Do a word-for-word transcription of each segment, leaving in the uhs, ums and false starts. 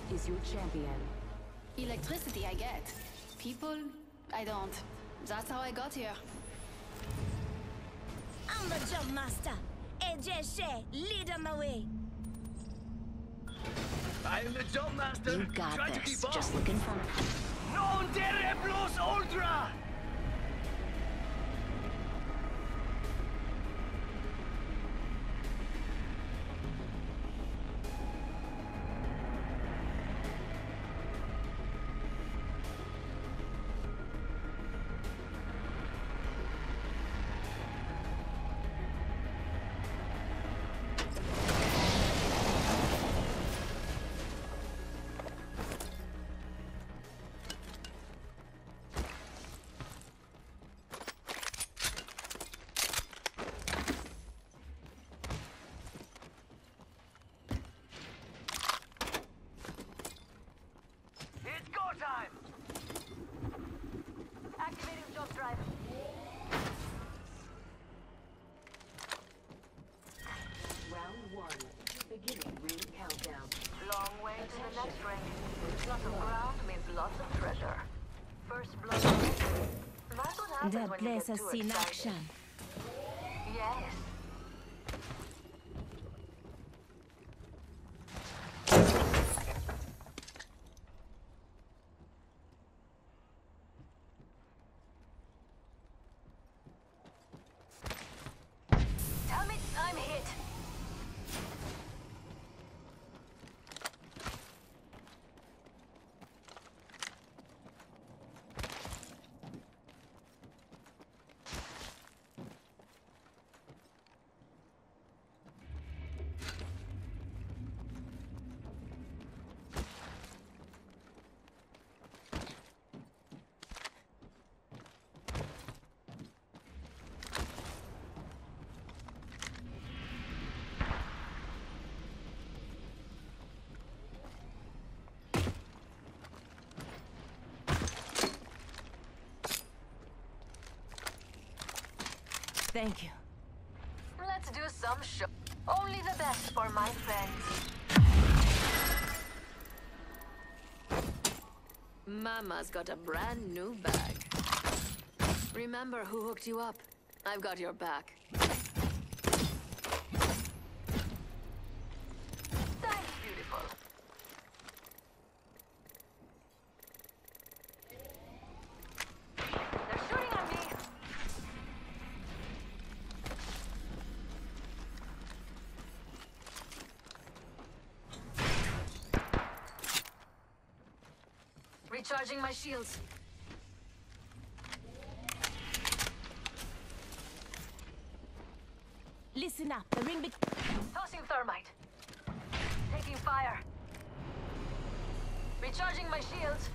is your champion. Electricity I get. People, I don't. That's how I got here. I'm the jump master. A J Shay, lead on the way. I am the jump master. You got Try to this. keep up. Just look in front of you. Non terreblos ultra! That place has seen action. Yes. Tell me I'm hit. Thank you. Let's do some show. Only the best for my friends. Mama's got a brand new bag. Remember who hooked you up? I've got your back. Thanks, beautiful. They're shooting at me. Recharging my shields. Listen up, the ring be- Tossing thermite. Taking fire. Recharging my shields.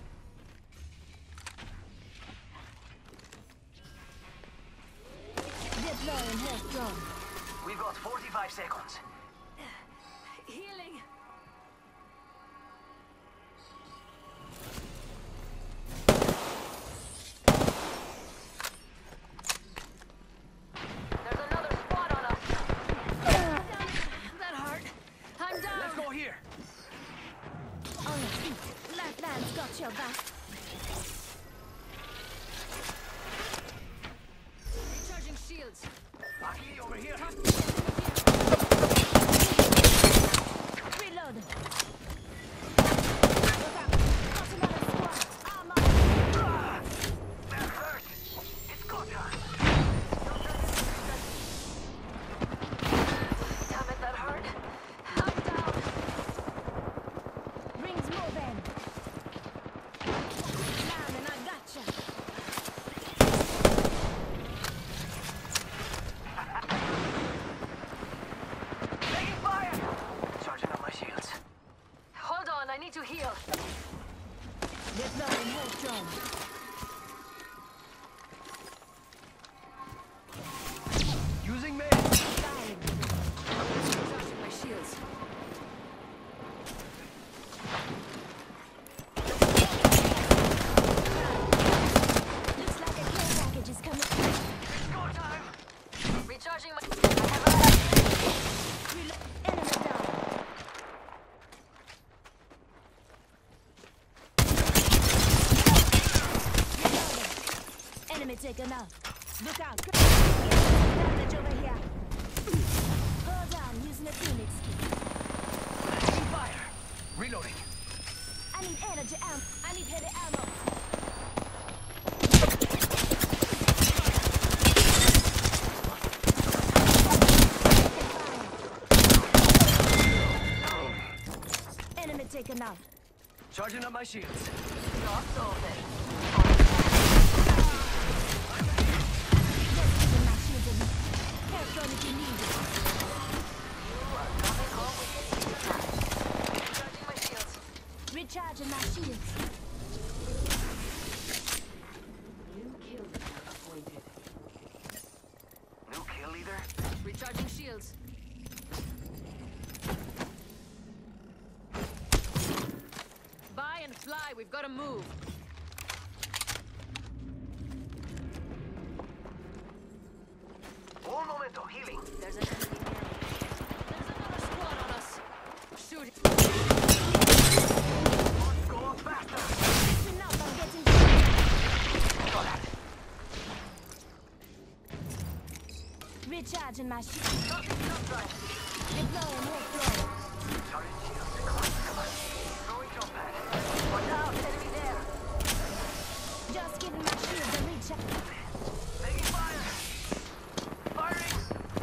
Deploying health drone. We've got forty-five seconds. Healing. There's another squad on us. That hurt. I'm down. Let's go here. On your feet. Lifeline's got your back. Recharging shields. Aki, over here. Reload. Look out. Got another squad. Armor. Ah! That hurt. It's go time. Damn it, that hurt. I'm down. Rings moving. Down and I gotcha. Taking fire. Charging up my shields. Hold on, I need to heal. Deploying health drone. Using me. Firing. Recharging my shields. Looks like a care package is coming. Go time. Recharging my... I Reload. Enemy down. enough. Look out. Damage over here. Hold on, using a Phoenix key. Taking fire. Reloading. I need energy ammo. I need heavy ammo. Enemy taken out. Charging up my shields. Not open. Just giving my shield a look. Help run if you need it. You are coming home with your shield. Recharging my shields. Recharging my shields. New kill leader appointed. New kill leader? Recharging shields. Buy and fly, we've got to move. Un momento, healing. There's an enemy near. There's another squad on us. Shoot. Let's go up faster. Listen up, I'm getting Got that. recharging my shield. Jump, jump drive. Deploying head flow. Charging shields. Throwing jump pad. Watch out, enemy there. Just giving my shield a recharge. Taking fire. Firing.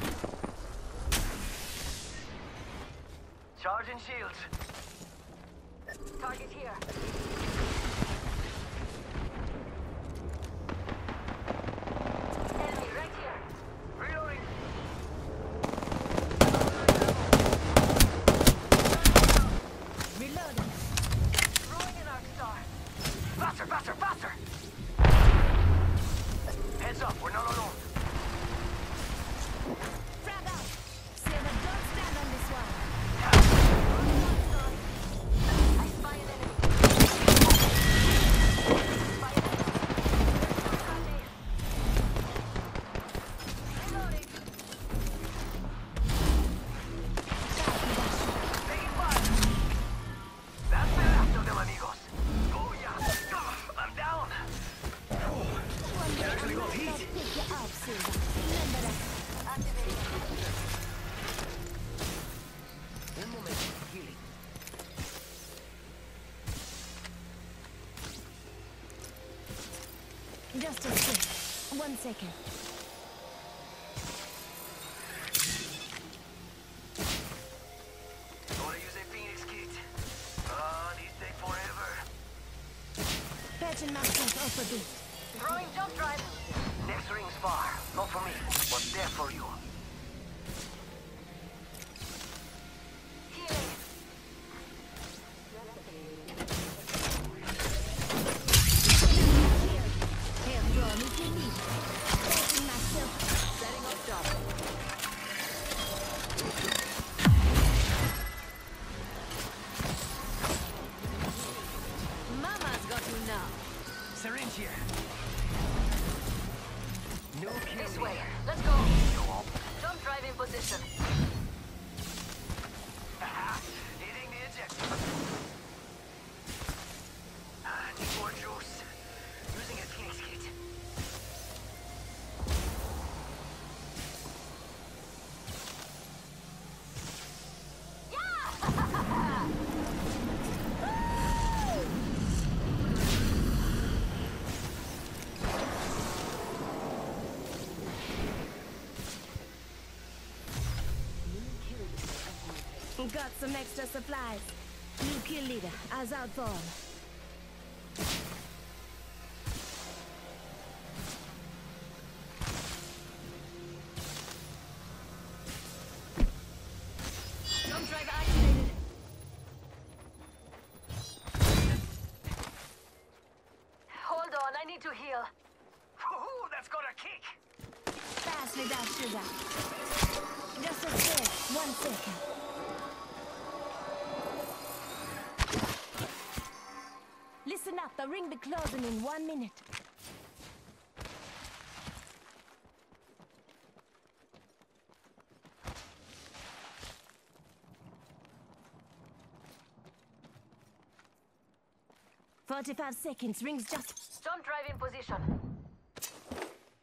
Charging shields. Target here. Enemy right here. Reloading. Reloading. Throwing an arc star. Faster, faster, faster. Heads up, we're not alone. Frag out. Silver, don't stand on this one. I spy an enemy. Spy an enemy. Reloading. Taking fire. That's the last of them, amigos. Oh, yeah. Ah, I'm down. One day Actually I'm got gonna heat. pick you up, Silver. Remember that. Activating. Un momento, healing. Just a sec. One second. Gotta use a Phoenix kit. Ah, these take forever. Patching myself up a bit. Throwing jump drive. Next ring's far. Not for me, but there for you. Healing. Help run if you need it. Patching myself. Setting up shop. Mama's got you now. Syringe here. No kill This leader. way. Let's go. Go up. Jump drive in position. Hitting the ejector. Ah, need more juice. Using a Phoenix kit. Got some extra supplies. New kill leader. Eyes out for him. Jump drive activated. Hold on, I need to heal. Woohoo, that's got a kick. Pass me that sugar. Just a sec. One second. Listen up. The ring be closing in one minute. Forty-five seconds. Rings just. Jump drive in position.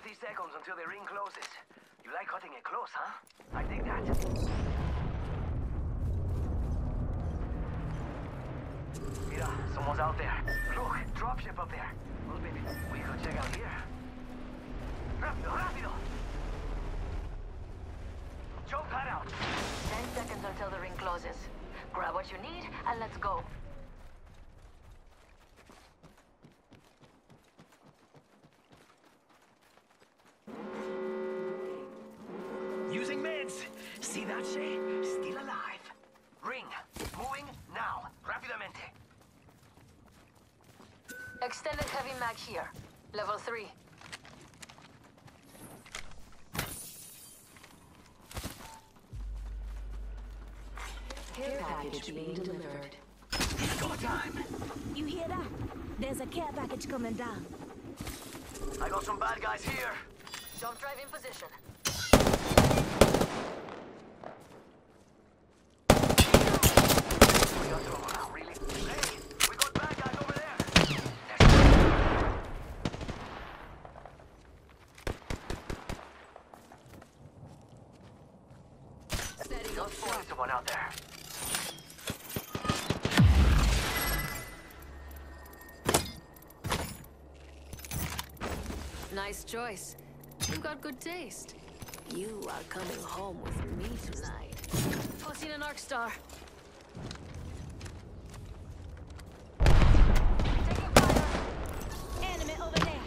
thirty seconds until the ring closes. You like cutting it close, huh? I dig that. Mira, someone's out there. Look, dropship up there. Well, maybe we could check out here. Rápido, rápido! Jump pad out. Ten seconds until the ring closes. Grab what you need and let's go. Using meds. See that, Shay? Still alive. Ring. Moving now. Rapidamente. Extended heavy mag here. Level three. Care package being delivered. Go time. You hear that? There's a care package coming down. I got some bad guys here. Jump drive in position. We got trouble now, really? Hey, we got bad guys over there. Setting up There's shop. someone out there. Nice choice. You've got good taste. You are coming home with me tonight. Tossing an arc star. Taking fire. Enemy over there.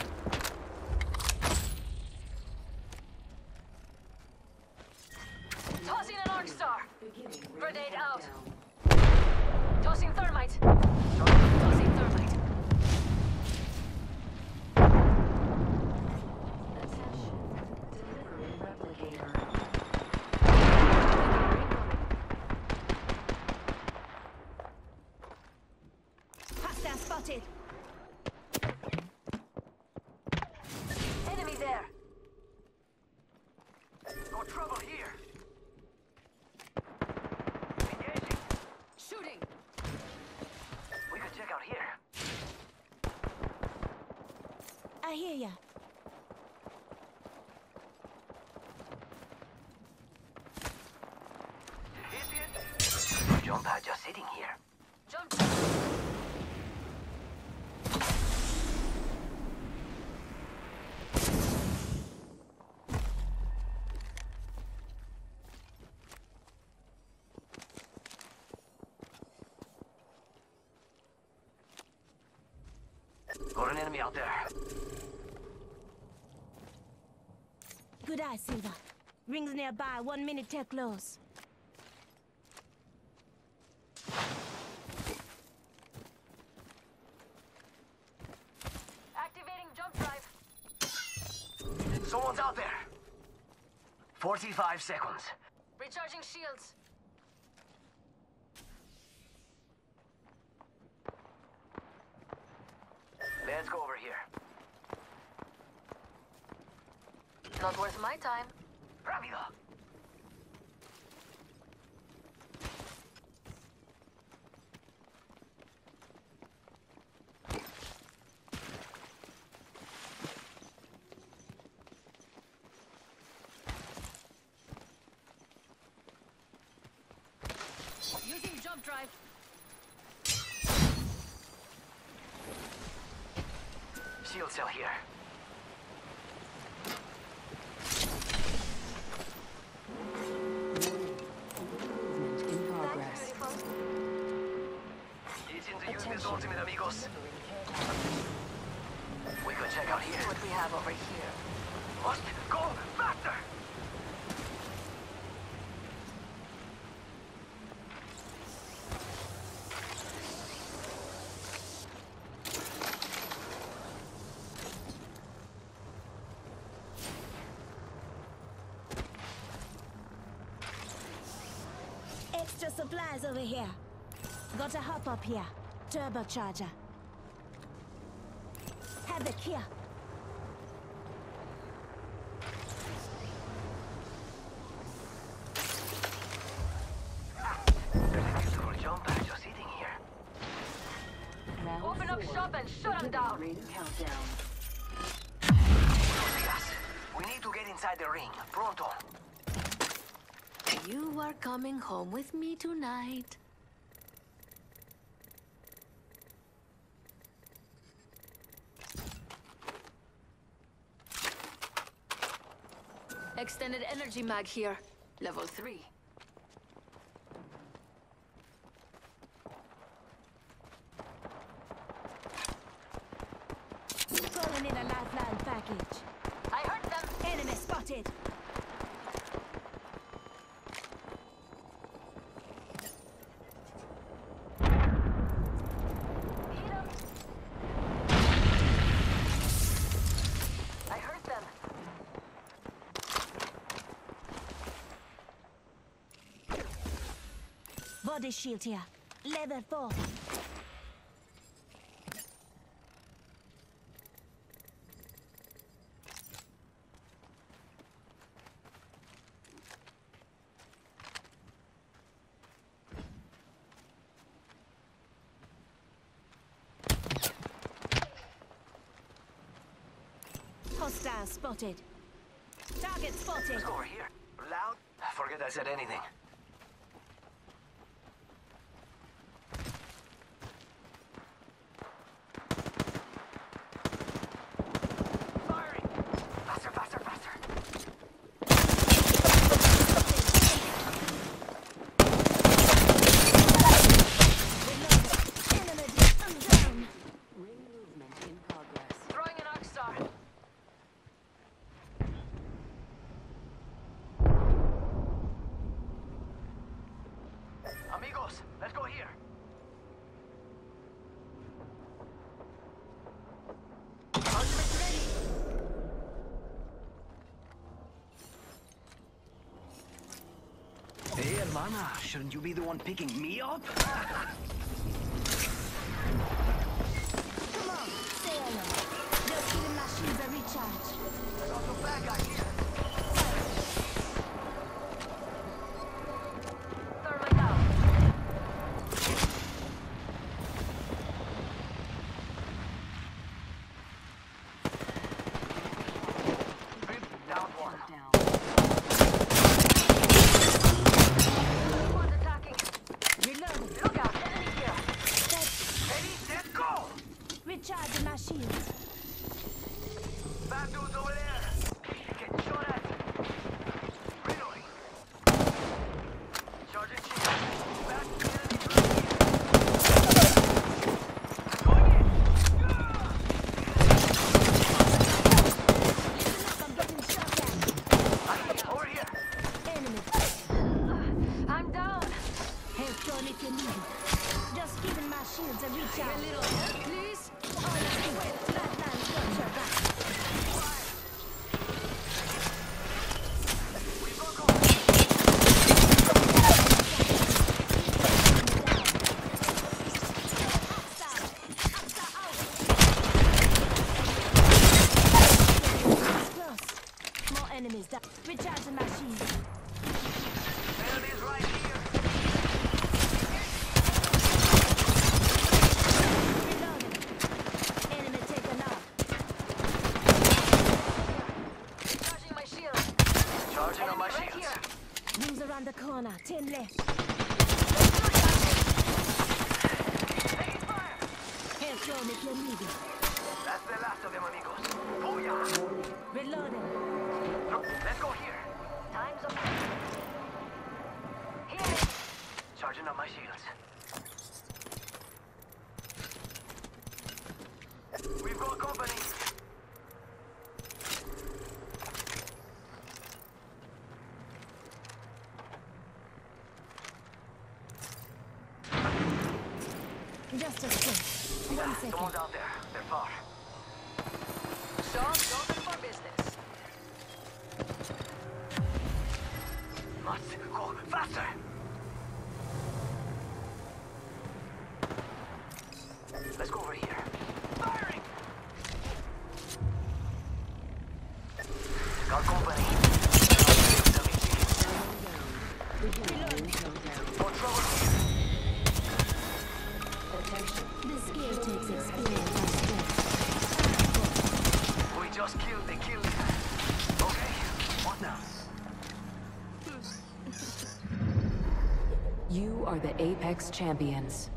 Tossing an arc star. Beginning ring Grenade out. countdown. Tossing thermite. Tossing thermite. Attention. Delivering replicator. Hostile spotted. Enemy there. Got trouble here. Engaging. Shooting. We could check out here. I hear ya. Idiot. Jump pad just sitting here. Jump. Got an enemy out there. Good eye, Silver. Rings nearby. One minute till close. Activating jump drive. Someone's out there. forty-five seconds. Recharging shields. Let's go over here. Not worth my time. Rápido. Using jump drive. Shield cell here. Movement in progress. Itching to use this ultimate, amigos. We could check out here. See what we have over here. Must go faster! Extra supplies over here. Gotta hop up here. Turbocharger. Have it here. There's a beautiful jump pad just sitting here. Round Open up four. shop and shut 'em Beginning down. ring countdown. Yes. We need to get inside the ring. Pronto. You are coming home with me tonight. Extended energy mag here. Level three. Calling in a lifeline package. I heard them. Enemy spotted. Hit 'em. I heard them. Body shield here. Level four. Hostile spotted. Target spotted. Let's go over here. Loud? Forget I said anything. Firing! Faster, faster, faster! Enemy I'm down. Ring movement in progress. Throwing an arc star. Amigos, let's go here. Ultimate ready. Hey, hermana, shouldn't you be the one picking me up? Come on, stay alert. Just giving my shields a recharge. I got some bad guy here. Thermite out. Down one. Down. One's attacking. Reloading. Look out. Enemy here. Ready, set, go! Recharging my shields. Bad dudes over there. Get shot at. Reloading. Charging shield. Back to enemy blue. Going in. Listen up, I'm getting shot at. Ahí, over here. Enemy. I'm down. Help drone if you need it. Just giving my shields a A recharge. little help, please. Honestly, Lifeline got your back. We've got company. Close. More enemies down. Recharging my shields. Enemies right here. Reloading. Enemy taken out. Charging my shield. Charging on my Enemy right shields. here. Rings around the corner. Ten left. Taking fire. Help drone if you need it. That's the last of them, amigos. Booyah! Reloading. Look, let's go here. Time's up. Here. Charging on my shields. We've got company. Just a sec. One second. Someone's out there. They're far. Shop's open for business. Must go faster. Let's go over here. Firing! Got company. No trouble here. Attention. This skill takes experience and strength. We just killed the kill leader. Those You are the Apex Champions.